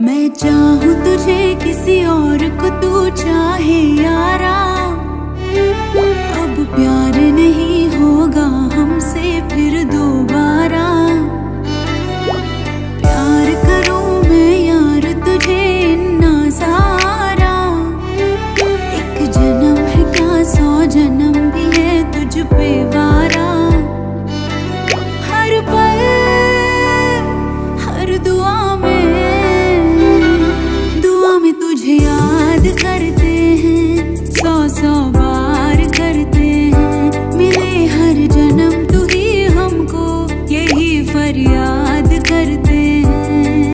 मैं चाहूँ तुझे किसी और को तू चाहे यारा, अब प्यार नहीं होगा हमसे फिर दोबारा। प्यार करूँ मैं यार तुझे इन्ना सारा, एक जन्म है क्या 100 जन्म भी है तुझ पे वारा।